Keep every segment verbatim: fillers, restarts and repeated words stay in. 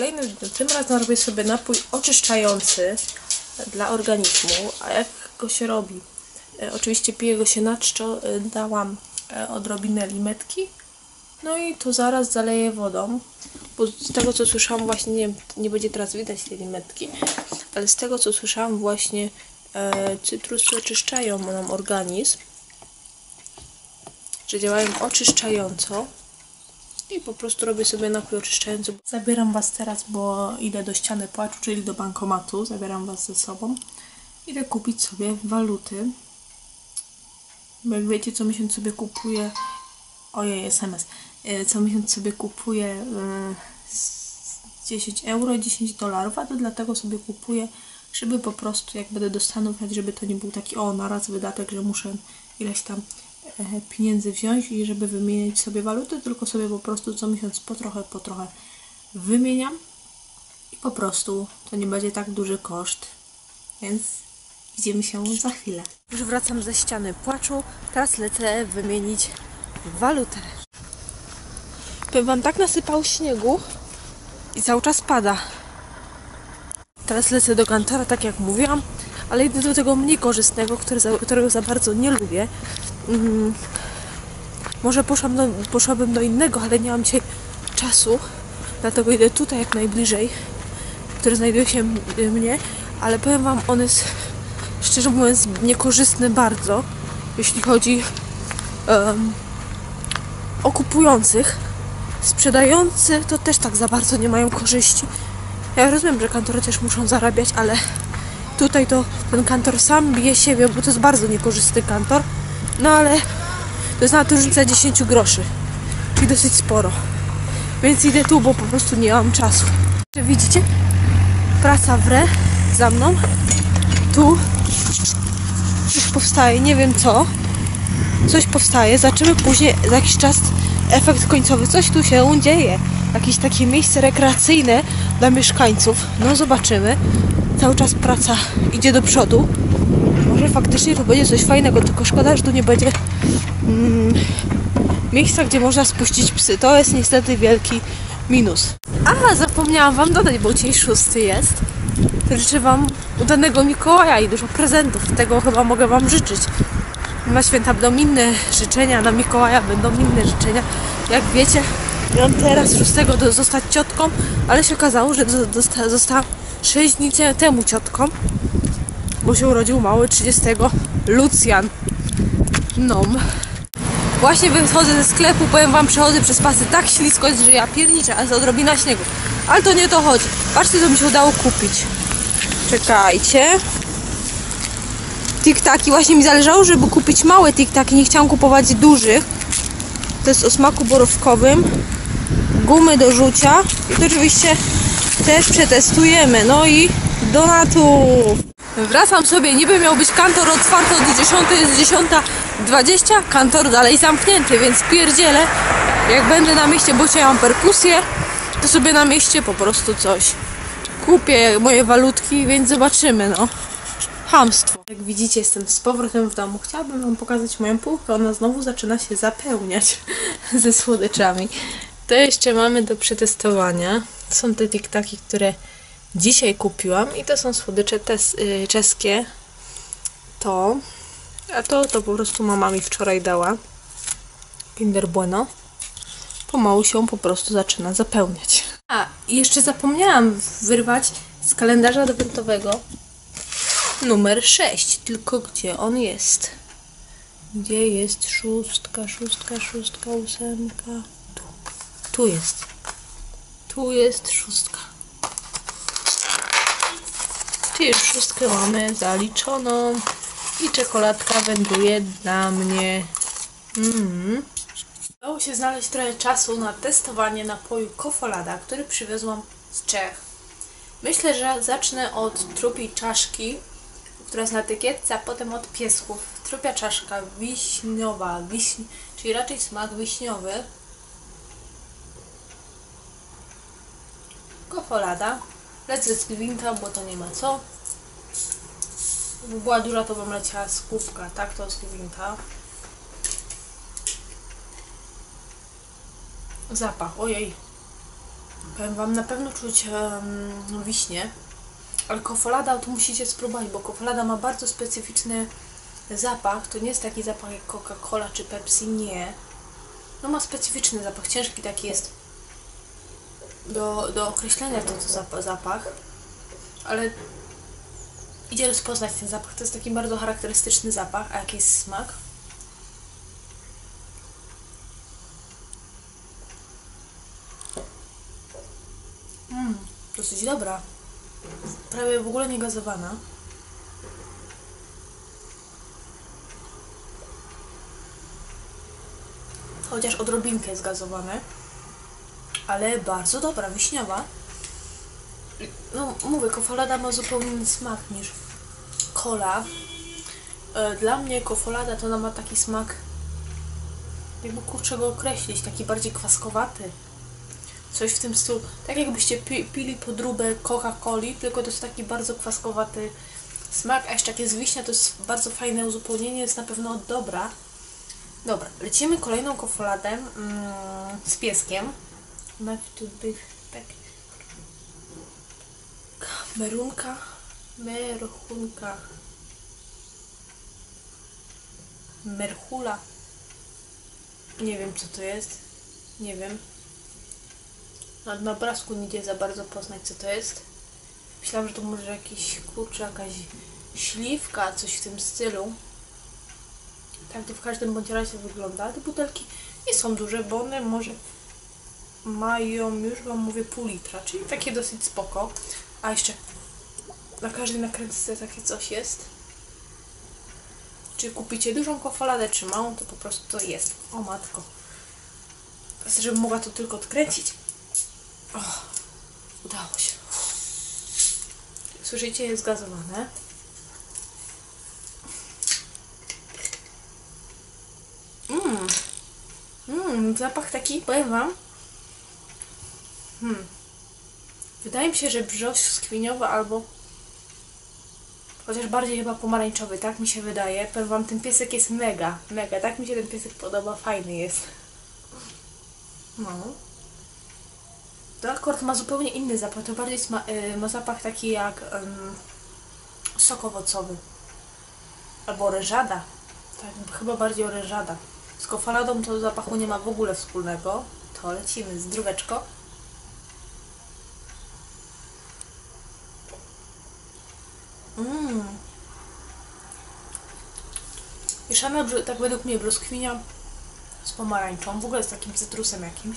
kolejnym dniu. Tym razem robię sobie napój oczyszczający dla organizmu. A jak go się robi? E, oczywiście piję go się na czczo. E, dałam e, odrobinę limetki. No i to zaraz zaleję wodą. Bo z tego co słyszałam właśnie, nie, nie będzie teraz widać tej limetki, ale z tego co słyszałam właśnie e, cytrusy oczyszczają nam organizm. Że działają oczyszczająco. I po prostu robię sobie napój oczyszczający. Zabieram Was teraz, bo idę do ściany płaczu, czyli do bankomatu. Zabieram Was ze sobą. Idę kupić sobie waluty. Bo jak wiecie, co miesiąc sobie kupuję... Ojej, es em es. Co miesiąc sobie kupuję dziesięć euro, dziesięć dolarów, a to dlatego sobie kupuję, żeby po prostu, jak będę do Stanów jechać, żeby to nie był taki o, na raz wydatek, że muszę ileś tam pieniędzy wziąć i żeby wymienić sobie waluty, tylko sobie po prostu co miesiąc po trochę, po trochę wymieniam i po prostu to nie będzie tak duży koszt, więc widzimy się za chwilę. Już wracam ze ściany płaczu, teraz lecę wymienić walutę. Powiem Wam, tak nasypał śniegu i cały czas pada. Teraz lecę do Kantora, tak jak mówiłam, ale idę do tego mniej korzystnego, który za, którego za bardzo nie lubię. Hmm. Może poszłam do, poszłabym do innego, ale nie mam dzisiaj czasu, dlatego idę tutaj jak najbliżej, który znajduje się mnie, ale powiem Wam, on jest szczerze mówiąc niekorzystny bardzo, jeśli chodzi um, o kupujących. Sprzedający to też tak za bardzo nie mają korzyści. Ja rozumiem, że kantory też muszą zarabiać, ale tutaj to ten kantor sam bije siebie, bo to jest bardzo niekorzystny kantor. No ale to jest nawet różnica dziesięć groszy, czyli dosyć sporo. Więc idę tu, bo po prostu nie mam czasu. Widzicie? Praca wre za mną. Tu coś powstaje, nie wiem co. Coś powstaje, zobaczymy później za jakiś czas efekt końcowy. Coś tu się dzieje. Jakieś takie miejsce rekreacyjne dla mieszkańców. No zobaczymy. Cały czas praca idzie do przodu. Może faktycznie to będzie coś fajnego, tylko szkoda, że tu nie będzie mm, miejsca, gdzie można spuścić psy. To jest niestety wielki minus. Aha, zapomniałam Wam dodać, bo dzisiaj szósty jest. To życzę Wam udanego Mikołaja i dużo prezentów. Tego chyba mogę Wam życzyć. Na święta będą inne życzenia, na Mikołaja będą inne życzenia. Jak wiecie, miałam teraz szóstego do, zostać ciotką, ale się okazało, że zosta, zostałam sześć dni temu ciotką, bo się urodził mały trzydziestego Lucjan. No. Właśnie wychodzę ze sklepu, powiem Wam, przechodzę przez pasy tak ślisko jest, że ja pierniczę, ale jest odrobina śniegu. Ale to nie o to chodzi. Patrzcie, co mi się udało kupić. Czekajcie. Tiktaki. Właśnie mi zależało, żeby kupić małe tiktaki. Nie chciałam kupować dużych. To jest o smaku borówkowym. Gumy do rzucia. I to oczywiście też przetestujemy. No i donatów. Wracam sobie. Niby miał być kantor otwarty od dziesiątej, jest dziesiąta dwadzieścia. Kantor dalej zamknięty, więc pierdzielę. Jak będę na mieście, bo dzisiaj mam perkusję, to sobie na mieście po prostu coś kupię, moje walutki, więc zobaczymy, no. Chamstwo. Jak widzicie, jestem z powrotem w domu. Chciałabym Wam pokazać moją półkę. Ona znowu zaczyna się zapełniać ze słodyczami. To jeszcze mamy do przetestowania. To są te tiktaki, które dzisiaj kupiłam i to są słodycze tes, yy, czeskie. To. A to, to po prostu mama mi wczoraj dała. Kinder Bueno. Pomału się po prostu zaczyna zapełniać. A, i jeszcze zapomniałam wyrwać z kalendarza adwentowego numer sześć, tylko gdzie on jest? Gdzie jest szóstka, szóstka, szóstka, ósemka? Tu. Tu jest. Tu jest szóstka. Czyli już szóstkę mamy zaliczoną i czekoladka wędruje dla mnie. Mm. Udało się znaleźć trochę czasu na testowanie napoju Kofolada, który przywiozłam z Czech. Myślę, że zacznę od trupiej czaszki, która jest na etykietce, a potem od piesków. Trupia czaszka wiśniowa, wiśni, czyli raczej smak wiśniowy. Kofolada. Lecę z gwinta, bo to nie ma co. Gdyby była duża, to bym leciała z kubka, tak to z gwinta. Zapach, ojej. Powiem wam, na pewno czuć um, wiśnie, ale kofolada to musicie spróbować, bo kofolada ma bardzo specyficzny zapach. To nie jest taki zapach jak Coca-Cola czy Pepsi, nie. No ma specyficzny zapach, ciężki taki jest do, do określenia to, to zapach, ale idzie rozpoznać ten zapach. To jest taki bardzo charakterystyczny zapach. A jaki jest smak? Mmm, dosyć dobra. Prawie w ogóle nie gazowana. Chociaż odrobinkę jest gazowane. Ale bardzo dobra, wiśniowa. No mówię, kofolada ma zupełnie inny smak niż cola. Dla mnie kofolada to ona ma taki smak, jakby kurczę go określić, taki bardziej kwaskowaty. Coś w tym stylu, tak jakbyście pi pili podróbę Coca-Coli, tylko to jest taki bardzo kwaskowaty smak, a jeszcze jak jest wiśnia, to jest bardzo fajne uzupełnienie, jest na pewno dobra. Dobra, lecimy kolejną kofoladę mm, z pieskiem. Tak. Merunka, merchunka, merhula. Nie wiem co to jest, nie wiem. Na, na obrazku nie idzie za bardzo poznać co to jest. Myślałam, że to może jakiś kurczę, jakaś śliwka, coś w tym stylu. Tak to w każdym bądź razie wygląda. Te butelki nie są duże, bo one może mają, już wam mówię, pół litra, czyli takie dosyć spoko. A jeszcze na każdej nakrętce takie coś jest. Czy kupicie dużą kofoladę, czy małą, to po prostu to jest. O matko. Teraz, żebym mogła to tylko odkręcić. O, udało się. Słyszycie, jest gazowane. Mmm. Mmm, zapach taki, powiem wam. Hmm. Wydaje mi się, że brzoskwiniowy albo chociaż bardziej chyba pomarańczowy, tak mi się wydaje. Powiem wam, ten piesek jest mega, mega, tak mi się ten piesek podoba, fajny jest. No. To akurat ma zupełnie inny zapach, to bardziej ma, y, ma zapach taki jak y, sok owocowy. Albo orężada. Tak, chyba bardziej orężada. Z kofoladą to zapachu nie ma w ogóle wspólnego. To lecimy z dróweczką. Mmm. Mieszana, tak według mnie, brzoskwinia z pomarańczą. W ogóle z takim cytrusem jakimś.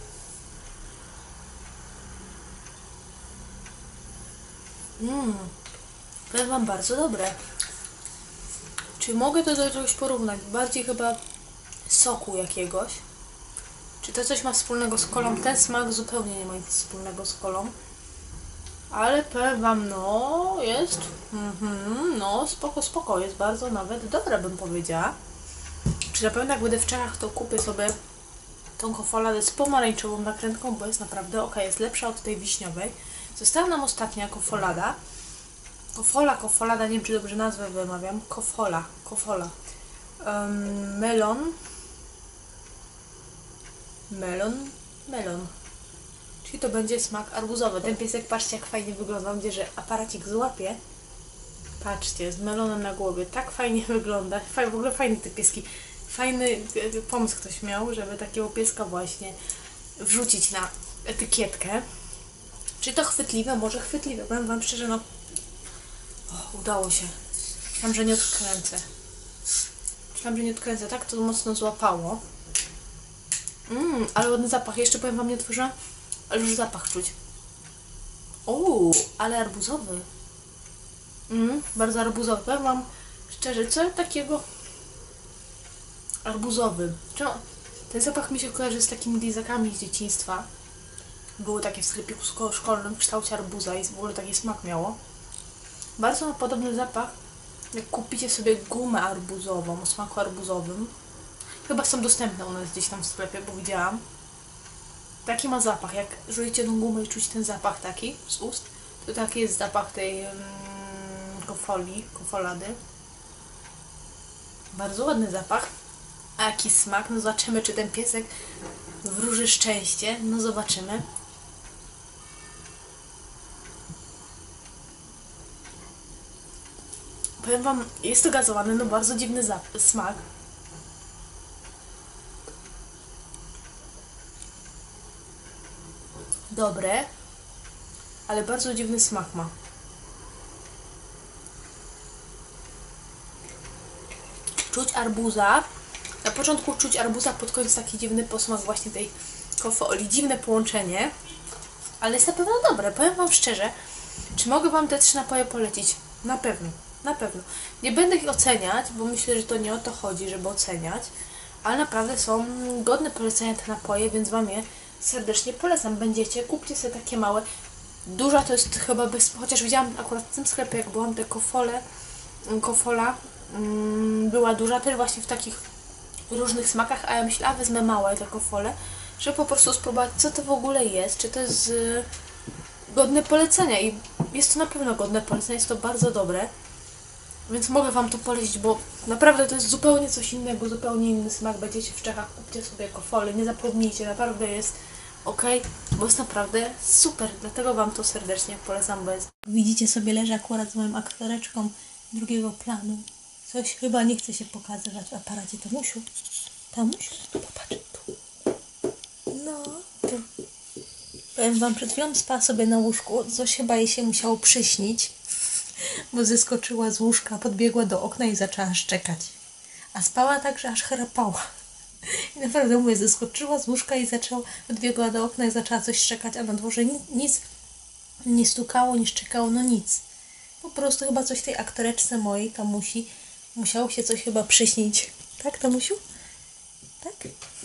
Mmm. To mam bardzo dobre. Czy mogę to do czegoś porównać? Bardziej chyba soku jakiegoś. Czy to coś ma wspólnego z kolą? Ten smak zupełnie nie ma nic wspólnego z kolą. Ale powiem wam, no jest, mhm, no spoko, spoko, jest bardzo nawet dobra, bym powiedziała. Czy na pewno jak będę w Czechach, to kupię sobie tą kofoladę z pomarańczową nakrętką, bo jest naprawdę ok, jest lepsza od tej wiśniowej. Została nam ostatnia kofolada. Kofola, kofolada, nie wiem czy dobrze nazwę wymawiam. Kofola, kofola. Um, melon. Melon, melon. Czyli to będzie smak arbuzowy. Ten piesek, patrzcie jak fajnie wygląda, gdzie że aparacik złapie. Patrzcie, z melonem na głowie. Tak fajnie wygląda. Faj, w ogóle fajny te pieski. Fajny pomysł ktoś miał, żeby takiego pieska właśnie wrzucić na etykietkę. Czy to chwytliwe? Może chwytliwe. Powiem wam szczerze, no... O, udało się. Myślałam, że nie odkręcę. Myślałam, że nie odkręcę. Tak to mocno złapało. Mmm, ale ładny zapach. Jeszcze powiem wam, nie otworzyłam. Ale już zapach czuć. Uuu, ale arbuzowy. Mmm, bardzo arbuzowy. Powiem wam szczerze, co takiego arbuzowy. Czemu? Ten zapach mi się kojarzy z takimi lizakami z dzieciństwa. Były takie w sklepiku szkolnym w kształcie arbuza i w ogóle taki smak miało. Bardzo ma podobny zapach, jak kupicie sobie gumę arbuzową o smaku arbuzowym. Chyba są dostępne u nas gdzieś tam w sklepie, bo widziałam. Taki ma zapach, jak żujecie tą gumę i czuć ten zapach taki z ust, to taki jest zapach tej mm, kofoli, kofolady. Bardzo ładny zapach. A jaki smak? No zobaczymy, czy ten piesek wróży szczęście. No zobaczymy. Powiem wam, jest to gazowane, no bardzo dziwny smak. Dobre, ale bardzo dziwny smak ma. Czuć arbuza. Na początku czuć arbuza, pod koniec taki dziwny posmak właśnie tej kofoli. Dziwne połączenie, ale jest na pewno dobre. Powiem wam szczerze, czy mogę wam te trzy napoje polecić? Na pewno, na pewno. Nie będę ich oceniać, bo myślę, że to nie o to chodzi, żeby oceniać, ale naprawdę są godne polecenia te napoje, więc wam je serdecznie polecam. Będziecie, kupcie sobie takie małe. Duża to jest chyba bez... Chociaż widziałam akurat w tym sklepie, jak byłam, te kofole, kofola mm, była duża, też właśnie w takich różnych smakach, a ja myślę, a wezmę małe te kofole, żeby po prostu spróbować, co to w ogóle jest, czy to jest y, godne polecenia. I jest to na pewno godne polecenia, jest to bardzo dobre, więc mogę wam to polecić, bo naprawdę to jest zupełnie coś innego, zupełnie inny smak. Będziecie w Czechach, kupcie sobie kofole, nie zapomnijcie, naprawdę jest ok, bo jest naprawdę super, dlatego wam to serdecznie polecam. Bo jest... Widzicie sobie, leży akurat z moją aktoreczką drugiego planu. Coś chyba nie chce się pokazywać w aparacie. Tamusiu, Tamusiu, popatrz tu. No, tu. Powiem wam, przed chwilą spała sobie na łóżku, coś chyba jej się musiało przyśnić, bo zeskoczyła z łóżka, podbiegła do okna i zaczęła szczekać. A spała tak, że aż chrapała. I naprawdę mówię, zeskoczyła z łóżka i zaczęła, podbiegła do okna i zaczęła coś szczekać, a na dworze nic, nic nie stukało, nie szczekało, no nic. Po prostu chyba coś tej aktoreczce mojej, Tamusi, musiało się coś chyba przyśnić. Tak, Tamusiu? Tak?